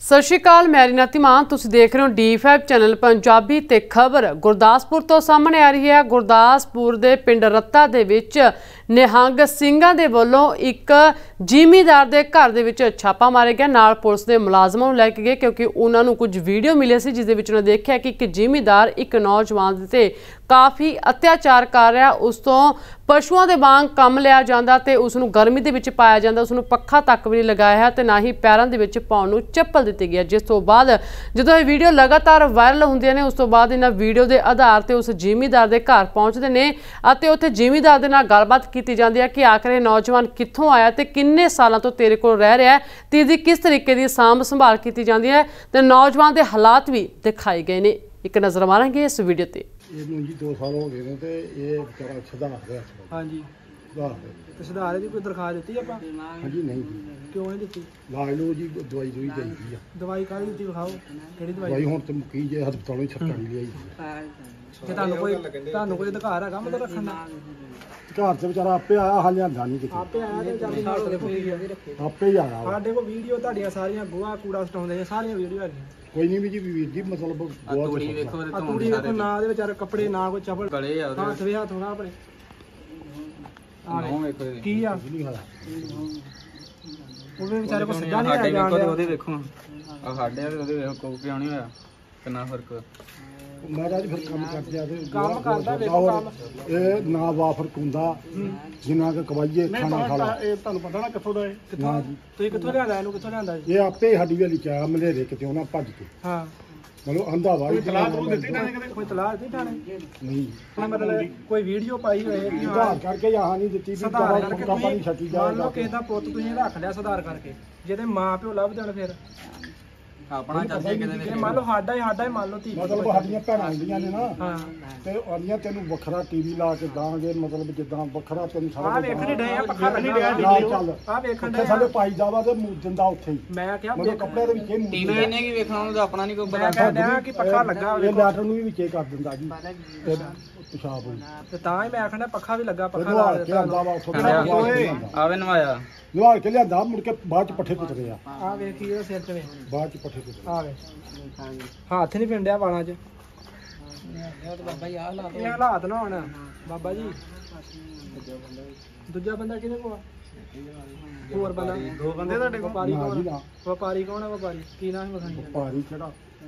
सत श्री अकाल, मैं रीना धीमान, तुसीं देख रहे हो D5 चैनल पंजाबी ते खबर गुरदासपुर तो सामने आ रही है। गुरदासपुर दे पिंड रत्ता दे विच निहंग ਸਿੰਘਾਂ ਦੇ ਵੱਲੋਂ एक ਜ਼ਿਮੀਂਦਾਰ ਦੇ घर ਦੇ ਵਿੱਚ छापा मारे गया। नाल पुलिस ਦੇ ਮੁਲਾਜ਼ਮਾਂ ਨੂੰ ਲੈ ਕੇ गए क्योंकि उन्होंने कुछ वीडियो मिले सी जिस दे विच उन्होंने देखा कि एक ਜ਼ਿਮੀਂਦਾਰ एक नौजवान ते काफ़ी अत्याचार कर रहा। उस तो पशुओं के वांग काम लिया जाता तो उसनूं गर्मी के विच पाया जाता, उसनूं पक्खा तक भी नहीं लगाया है, तो ना ही पैरों के विच पाउण नूं चप्पल दी गई। जिस तो बाद जो ये वीडियो लगातार वायरल होंदियां ने उस तो बाद इन्हां वीडियो के आधार पर उस ਜ਼ਿਮੀਂਦਾਰ के घर पहुँचते हैं और उत्थे ਜ਼ਿਮੀਂਦਾਰ दे नाल गलबात की जाती है कि आखिर ये नौजवान कित्थों आया तो किन्ने सालों तो तेरे कोल रह रहा है, तो इसकी किस तरीके की सांभ संभाल की जाती है, तो नौजवान के हालात भी दिखाए गए हैं। एक नज़र मारांगे इस वीडियो ते। ਇਹਨੂੰ ਜੀ 2 ਸਾਲ ਹੋ ਗਏ ਨੇ ਤੇ ਇਹ ਵਿਚਾਰਾ ਸੁਧਾਰ ਰਿਹਾ। ਹਾਂਜੀ ਸੁਧਾਰ ਤੇ ਸੁਧਾਰ ਦੀ ਕੋਈ ਦਰਖਾਸਤ ਦਿੱਤੀ ਆਪਾਂ? ਹਾਂਜੀ ਨਹੀਂ ਜੀ। ਕਿਉਂ ਨਹੀਂ ਦਿੱਤੀ? ਲਾਜ ਲੋ ਜੀ ਦਵਾਈ ਦੂਈ ਦੇਈਦੀ ਆ। ਦਵਾਈ ਕਾਹਦੀ ਦਿੱਤੀ ਵਿਖਾਓ, ਕਿਹੜੀ ਦਵਾਈ? ਦਵਾਈ ਹੁਣ ਤੇ ਮੁੱਕੀ ਜੇ ਹਸਪਤਾਲੋਂ ਹੀ ਛੱਕਣ ਲਈ ਆਈ। ਜੇ ਤੁਹਾਨੂੰ ਕੋਈ ਅਧਿਕਾਰ ਹੈਗਾ ਮਤਲਬ ਰੱਖਣ ਦਾ? ਘਰ ਤੇ ਵਿਚਾਰਾ ਆਪੇ ਆਇਆ, ਹਾਲੇ ਆਂਦਾ ਨਹੀਂ ਕਿਤੇ। ਆਪੇ ਆਇਆ ਤੇ ਚੱਲ ਆਪੇ ਹੀ ਆਇਆ। ਸਾਡੇ ਕੋਲ ਵੀਡੀਓ ਤੁਹਾਡੀਆਂ ਸਾਰੀਆਂ ਗੋਹਾ ਕੂੜਾ ਸਟਾਉਂਦੇ ਨੇ, ਸਾਰੀਆਂ ਵੀਡੀਓ ਹੈਗੀਆਂ। ਕੋਈ ਨਹੀਂ ਵੀ ਜੀ ਵੀਰ ਜੀ ਮਤਲਬ ਬਹੁਤ ਤੂੜੀ ਵੇਖੋ ਨਾ ਦੇ ਵਿਚਾਰੇ ਕੱਪੜੇ ਨਾ ਕੋਈ ਚੱਪਲ ਗਲੇ ਆ ਉਹਦੇ ਹੱਥ ਵੇ ਹੱਥ ਹੋਣਾ ਆਪਣੇ ਕੀ ਆ ਉਹਦੇ ਵਿਚਾਰੇ ਕੋ ਸਿੱਧਾ ਨਹੀਂ ਆ ਜਾਂਦਾ। ਉਹਦੇ ਵੇਖੋ ਆ ਸਾਡੇ ਉਹਦੇ ਵੇਖੋ ਕੋਈ ਕਿਉਂ ਨਹੀਂ ਹੋਇਆ, ਕਿੰਨਾ ਫਰਕ। ਮਹਾਰਾਜ ਫਿਰ ਕੰਮ ਕਰਦੇ ਆ ਤੇ ਕੰਮ ਕਰਦਾ ਵੇਖੋ ਕੰਮ ਇਹ ਨਾ ਵਾਫਰ ਕੁੰਦਾ ਜਿੰਨਾ ਕਿ ਕਵਾਈਏ ਖਾਣਾ ਖਾ ਲਾ। ਇਹ ਤੁਹਾਨੂੰ ਪਤਾ ਨਾ ਕਿੱਥੋਂ ਦਾ ਇਹ? ਨਾ ਜੀ ਤੁਸੀਂ ਕਿੱਥੋਂ ਲਿਆਂਦਾ ਇਹਨੂੰ? ਕਿੱਥੋਂ ਲਿਆਂਦਾ ਜੀ? ਇਹ ਆਪੇ ਸਾਡੀ ਵੇਲੀ ਚ ਆਇਆ ਮਲੇਰੇ ਕਿਤੇ ਉਹਨਾਂ ਭੱਜ ਕੇ। ਹਾਂ ਮਤਲਬ ਅੰਧਾ ਵਾ। ਕੋਈ ਤਲਾਹ ਦਿੱਤੀ ਨਾ ਕਦੇ? ਕੋਈ ਤਲਾਹ ਦਿੱਤੀ ਥਾਣੇ? ਨਹੀਂ ਮਤਲਬ ਕੋਈ ਵੀਡੀਓ ਪਾਈ ਹੋਏ ਕਿ ਸੁਧਾਰ ਕਰਕੇ ਆਹ ਨਹੀਂ ਦਿੱਤੀ ਵੀ ਸੁਧਾਰ ਕਰਕੇ ਕੰਮ ਨਹੀਂ ਛੱਡੀ ਮੰਨ ਲਓ ਜਾਏਗਾ। ਕਿਸੇ ਦਾ ਪੁੱਤ ਤੁਸੀਂ ਰੱਖ ਲਿਆ ਸੁਧਾਰ ਕਰਕੇ, ਜਿਹਦੇ ਮਾਂ ਪਿਓ ਲੱਭ ਦੇਣ ਫਿਰ ਆਪਣਾ ਚਾਚੇ ਕਿਤੇ ਜੇ ਮੰਨ ਲਓ ਸਾਡਾ ਹੀ ਮੰਨ ਲਓ ਧੀ ਮਤਲਬ ਸਾਡੀਆਂ ਭੈਣਾਂ ਆਉਂਦੀਆਂ ਨੇ ਨਾ ਹਾਂ ਤੇ ਆਉਂਦੀਆਂ ਤੈਨੂੰ ਵੱਖਰਾ ਟੀਵੀ ਲਾ ਕੇ ਦਾਂਗੇ, ਮਤਲਬ ਜਿੱਦਾਂ ਵੱਖਰਾ ਤੈਨੂੰ ਆਹ ਸਾਰਾ ਵੇਖਣ ਡੇ ਆ ਪੱਖਾ ਲੱਗਾ ਚੱਲ ਆਹ ਵੇਖਣ ਉੱਥੇ ਡੇ ਸਾਡੇ ਪਾਈ ਜਾਵਾ ਤੇ ਮੂੰਹ ਦਿੰਦਾ ਉੱਥੇ ਹੀ। ਮੈਂ ਕਿਹਾ ਮਤਲਬ ਕੱਪੜੇ ਦੇ ਵਿੱਚ ਹੀ ਮੂੰਹ ਟੀਵੀ ਇਹਨੇ ਕੀ ਵੇਖਣਾ, ਉਹਨੂੰ ਤਾਂ ਆਪਣਾ ਨਹੀਂ ਕੋਈ ਮੈਂ ਪਤਾ। ਕਹਿੰਦਾ ਕਿ ਪੱਖਾ ਲੱਗਾ ਇਹ ਲੈਟਰ ਨੂੰ ਵੀ ਵਿੱਚੇ ਕਰ ਦਿੰਦਾ ਜੀ ਤੇ ਪਿਸ਼ਾਬ ਹੋਈ ਤੇ ਤਾਂ ਹੀ ਮੈਂ ਆਖਣਾ ਪੱਖਾ ਵੀ ਲੱਗਾ, ਪੱਖਾ ਲਾ ਨਵਾਲ ਕੇ ਦਿੱਤਾ ਆਂਦਾ ਵਾ ਉੱਥੋਂ ਆਵੇ ਨਵਾਇਆ ਨਵਾਲ ਕੇ ਲਿਆਂਦਾ, ਮੁੜ ਕੇ ਬਾਅਦ ਚ ਪੱਠੇ ਕੁੱਟਦੇ ਆ। ਆਹ ਵੇਖ ਕੀ ਇਹਦੇ ਸਿਰ 'ਚ ਵੇ, ਬਾਅਦ ਚ ਪੱਠੇ ਕੁੱਟਦੇ ਆਹ ਵੇ ਹੱਥ ਨਹੀਂ ਪਿੰਡਿਆ ਵਾਲਾਂ 'ਚ। ਇਹ ਹਾਲਾਤ ਨਾ ਹੋਣ ਬਾਬਾ ਜੀ। ਦੂਜਾ ਬੰਦਾ ਕਿਹਦੇ ਕੋਲ? ਹੋਰ ਬੰਦਾ? 2 ਬੰਦੇ ਤੁਹਾਡੇ ਕੋਲ? ਵਪਾਰੀ ਨਾ ਜੀ ਕੌਣ? ਨਾ। ਵਪਾਰੀ ਕੌਣ ਹੈ? ਵਪਾਰੀ ਕੀ ਨਾਮ ਹੈ ਵਸਾਈ? ਭਾਰੀ ਕਿਹੜਾ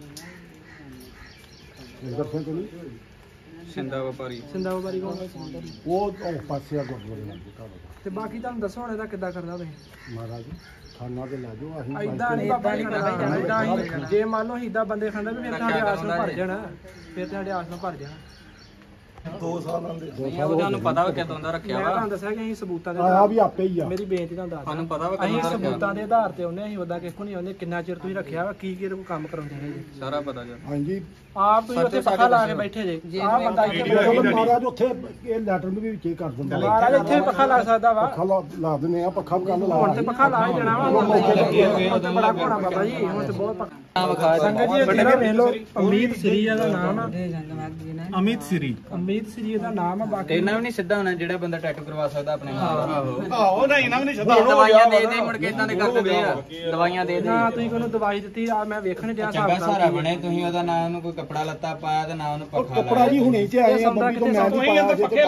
ਇੰਦਰ ਸਿੰਘ ਕੋਲ ਸਿੰਦਾ ਵਪਾਰੀ। ਸਿੰਦਾ ਵਪਾਰੀ ਕੌਣ? ਉਹ ਪਾਸੇ ਆ ਗੁਰਦੁਆਰੇ ਨਾਲ ਘਰ ਤੇ ਬਾਕੀ ਤੁਹਾਨੂੰ ਦੱਸੋ ਹੁਣ ਇਹਦਾ ਕਿੱਦਾਂ ਕਰਦਾ ਤੁਸੀਂ? ਮਹਾਰਾਜ ਥਾਣਾ ਤੇ ਲੈ ਜਾਓ। ਅਸੀਂ ਏਦਾਂ ਨਹੀਂ ਬਾਬਾ ਜੀ ਕਰਨਾ। ਜੇ ਮੰਨ ਲਓ ਏਦਾਂ ਬੰਦੇ ਖਾਂਦਾ ਵੀ ਫਿਰ ਤੁਹਾਡੇ ਆਸ ਨੂੰ ਭਰ ਜਾਣਾ, ਫਿਰ ਤੁਹਾਡੇ ਆਸ ਨੂੰ ਭਰ ਜਾਣਾ। 2 ਸਾਲਾਂ ਦੇ ਉਹਨੂੰ ਪਤਾ ਵਾ ਕਿਦੋਂ ਦਾ ਰੱਖਿਆ ਮੈਂ ਵਾ। ਤੁਹਾਨੂੰ ਦੱਸਿਆ ਕਿ ਅਸੀਂ ਸਬੂਤਾਂ ਦੇ ਆਇਆ ਵੀ ਆਪੇ ਹੀ ਆ। ਮੇਰੀ ਬੇਨਤੀ ਤੁਹਾਨੂੰ ਦੱਸ ਸਾਨੂੰ ਪਤਾ ਵਾ ਅਸੀਂ ਕਿਦੋਂ ਦਾ ਸਬੂਤਾਂ ਰੱਖਿਆ, ਦੇ ਆਧਾਰ ਤੇ ਆਉਂਦੇ, ਅਸੀਂ ਉਦਾਂ ਕਿਸੇ ਕੋ ਨਹੀਂ ਆਉਂਦੇ। ਕਿੰਨਾ ਚਿਰ ਤੁਸੀਂ ਰੱਖਿਆ ਵਾ, ਕੀ ਕੀ ਕੰਮ ਕਰਾਉਂਦੇ ਨੇ ਜੀ? ਸਾਰਾ ਪਤਾ ਜੀ। ਹਾਂਜੀ ਆਪ ਤੁਸੀਂ ਉੱਥੇ ਪੱਖਾ ਲਾ ਕੇ ਬੈਠੇ ਜੇ। ਆਹ ਬੰਦਾ ਇੱਥੇ ਮਹਾਰਾਜ ਉੱਥੇ ਇਹ ਲੈਟਰ ਨੂੰ ਵੀ ਵਿੱਚੇ ਕਰ ਦਿੰਦਾ। ਮਹਾਰਾਜ ਇੱਥੇ ਵੀ ਪੱਖਾ ਲਾ ਸਕਦਾ ਵਾ। ਪੱਖਾ ਲਾ ਦਿੰਦੇ ਆ, ਪੱਖਾ ਕੱਲ ਲਾ ਹੁਣ ਤੇ ਪੱਖਾ ਲਾ ਹੀ ਦੇਣਾ ਵਾ। ਹੁਣ ਤੇ ਬੜਾ ਘੋਣਾ ਬਾਬਾ ਜੀ, ਹੁਣ ਤੇ ਬਹੁਤ ਪੱਖਾ। ਸੰਗਤ ਜੀ ਜਿਹੜਾ ਵੇਖ ਲਓ ਅਮੀਤ ਸ੍ਰੀ ਇਹਦਾ ਨਾਮ ਆ। ਅਮਿਤ ਸ੍ਰੀ ਇਹਦਾ ਨਾਮ ਆ। ਬਾਕੀ ਇਹਨਾਂ ਵੀ ਨਹੀਂ ਸਿੱਧਾ ਹੋਣਾ ਜਿਹੜਾ ਬੰਦਾ ਟੈਟੂ ਕਰਵਾ ਸਕਦਾ ਆਪਣੇ ਨਾਲ। ਆਹੋ ਨਹੀਂ ਨਾ ਵੀ ਨਹੀਂ ਛੱਡਾ ਦਵਾਈਆਂ ਦੇ ਦੇ ਮੁੜ ਕੇ ਇਦਾਂ ਦੇ ਕਰਦੇ ਪਏ ਆ। ਦਵਾਈਆਂ ਦੇ ਦੇ ਨਾ ਤੁਸੀਂ ਕੋਈ ਦਵਾਈ ਦਿੱਤੀ ਆ, ਮੈਂ ਵੇਖਣ ਡਿਆ ਚੰਗਾ ਹਿਸਾਬ ਸਾਰਾ ਬਣੇ। ਤੁਸੀਂ ਉਹਦਾ ਨਾ ਉਹਨੂੰ ਕੋਈ ਕੱਪੜਾ ਲੱਤਾ ਪਾਇਆ ਤੇ ਨਾ ਉਹਨੂੰ ਪੱਖਾ ਕੱਪੜਾ ਜੀ ਹੁਣੇ ਤੇ ਆਏ ਆ ਮੰਮੀ ਤੋਂ ਮੈਂ ਨਹੀਂ ਪਾਇਆ ਜੇ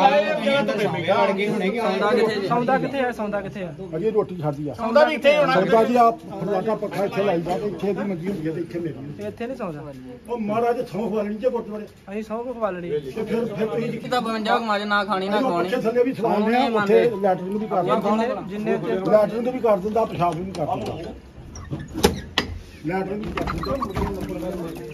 ਸੌਦਾ ਕਿੱਥੇ ਆ? ਸੌਦਾ ਕਿੱਥੇ ਆ? ਅਜੇ ਰੋਟੀ ਖਾਦੀ ਆ। ਸੌਦਾ ਵੀ ਇੱਥੇ ਹੋਣਾ। ਸੌਦਾ ਜੀ ਆ ਫਲਾਟਾ ਪੱਖਾ ਇੱਥੇ ਲਾਈਦਾ ਤੇ ਇੱਥੇ ਦੀ ਮੰਜੀ ਹੁੰਦੀ ਹੈ ਤੇ ਇੱਥੇ ਮੇਰੀ। ਤੇ ਇੱਥੇ ਨਹੀਂ ਸੌਦਾ। ਉਹ ਮਹਾਰਾਜ ਥੋਂ ਖਵਾਲਣੀ ਜੇ ਗੁਰਦੁਆਰੇ ਅਸੀਂ ਸੌ ਕੁ ਖਵਾ ਲੈਣੀ। ਤੇ ਫਿਰ ਤੁਸੀਂ ਕਿਤਾ 52 ਕਮਾਜ ਨਾ ਖਾਣੀ ਨਾ ਖਵਾਉਣੀ। ਪੱਖੇ ਥੱਲੇ ਵੀ ਸਲਾਉਂਦੇ ਆ, ਉੱਥੇ ਲੈਟਰ ਨੂੰ ਵੀ ਕਰ ਦਿੰਦਾ। ਜਿੰਨੇ ਲੈਟਰ ਨੂੰ ਵੀ ਕਰ ਦਿੰਦਾ, ਪਿਸ਼ਾਬ ਨੂੰ ਵੀ ਕਰ ਦਿੰਦਾ। ਲੈਟਰ ਨੂੰ ਵੀ ਕਰ ਦਿੰਦਾ।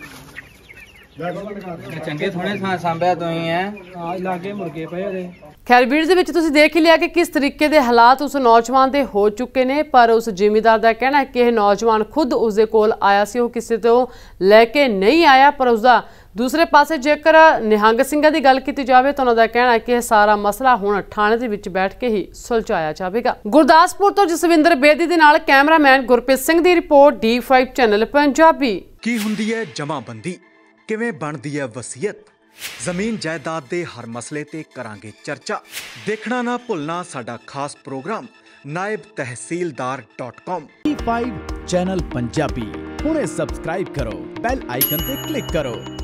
ਚੰਗੇ ਥੋੜੇ ਥਾਂ ਸਾਂਭਿਆ ਤੁਸੀਂ ਐ। ਆ ਲਾਗੇ ਮੁਰਗੇ ਪਏ ਉਹਦੇ। खैर वीडियो ਦੇ ਵਿੱਚ ਤੁਸੀਂ ਦੇਖ ਹੀ ਲਿਆ ਕਿ किस तरीके ਦੇ ਹਾਲਾਤ उस नौजवान ਦੇ हो चुके ने, पर उस ਜ਼ਿਮੀਂਦਾਰ ਦਾ कहना है कि यह नौजवान खुद उसके कोल आया सी, वो किसी तो लैके नहीं आया। पर उसका दूसरे पासे जेकर निहंग ਸਿੰਘਾਂ ਦੀ ਗੱਲ ਕੀਤੀ ਜਾਵੇ ਤਾਂ ਉਹਨਾਂ ਦਾ ਕਹਿਣਾ ਹੈ ਕਿ ਇਹ ਸਾਰਾ ਮਸਲਾ ਹੁਣ ਥਾਣੇ ਦੇ ਵਿੱਚ ਬੈਠ ਕੇ ਹੀ ਸੁਲਝਾਇਆ ਜਾਵੇਗਾ। ਗੁਰਦਾਸਪੁਰ ਤੋਂ ਜਸਵਿੰਦਰ ਬੇਦੀ ਦੇ ਨਾਲ ਕੈਮਰਾਮੈਨ ਗੁਰਪ੍ਰੀਤ ਸਿੰਘ ਦੀ ਰਿਪੋर्ट D5 ਚੈਨਲ ਪੰਜਾਬੀ। ਕੀ ਹੁੰਦੀ ਹੈ ਜਮਾਬੰਦੀ, ਕਿਵੇਂ ਬਣਦੀ ਹੈ ਵਸੀਅਤ, ਜ਼ਮੀਨ ਜਾਇਦਾਦ ਦੇ ਹਰ ਮਸਲੇ ਤੇ ਕਰਾਂਗੇ ਚਰਚਾ। ਦੇਖਣਾ ਨਾ ਭੁੱਲਣਾ ਸਾਡਾ ਖਾਸ programme naibtehsildar.com। D5 channel Punjabi. ਹੁਣੇ ਸਬਸਕ੍ਰਾਈਬ ਕਰੋ, ਬੈਲ ਆਈਕਨ ਤੇ ਕਲਿੱਕ ਕਰੋ।